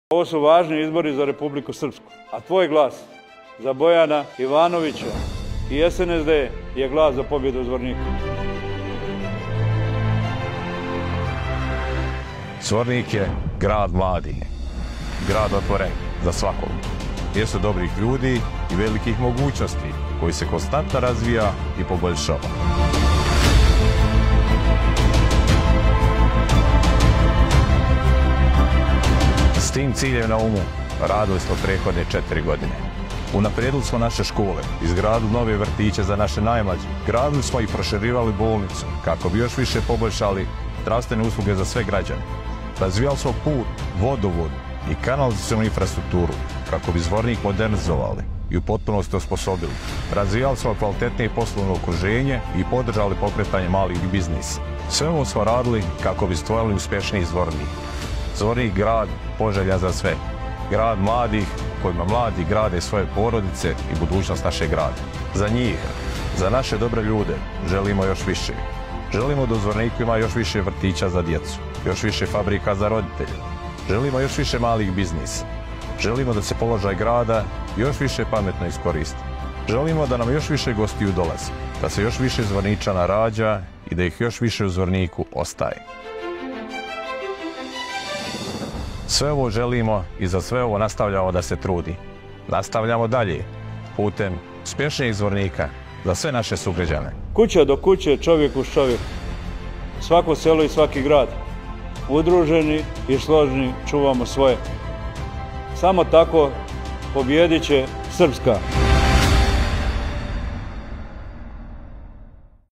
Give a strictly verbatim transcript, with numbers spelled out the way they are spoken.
Ovo su važni izbori za Republiku Srpsku, a tvoj glas za Bojana Ivanovića i S N S D je glas za pobjedu u Zvorniku. Zvornik je grad mladih, grad otvoren za svakog. Mjesto dobrih ljudi i velikih mogućnosti koji se konstantno razvija i poboljšava. S tim ciljem na umu radili smo prethodne četiri godine. Unaprijedili smo naše škole, izgradili nove vrtiće za naše najmlađe, gradili smo i proširivali bolnicu kako bi još više poboljšali zdravstvene usluge za sve građane. Razvijali smo put, vodovod i kanalizacionu infrastrukturu kako bi Zvornik modernizovali i u potpunosti osposobili. Razvijali smo kvalitetnije poslovno okruženje i podržali pokretanje malih biznisa. Sve ovo smo radili kako bi stvorili uspješniji Zvornik. Zvornik grad poželja za sve. Grad mladih kojima mladi grade svoje porodice i budućnost našeg grada. Za njih, za naše dobre ljude, želimo još više. Želimo da u Zvorniku ima još više vrtića za djecu, još više fabrika za roditelje. Želimo još više malih biznisa. Želimo da se položaj grada još više pametno iskoristi. Želimo da nam još više gostiju dolazi, da se još više Zvorničana rađa i da ih još više u Zvorniku ostaje. Sve ovo želimo i za sve ovo nastavljamo da se trudi. Nastavljamo dalje, putem uspješnijeg Zvornika za sve naše sugrađane. Kuća do kuće, čovjek uz čovjek. Svako selo i svaki grad. Udruženi i složni čuvamo svoje. Samo tako pobjedit će Srpska.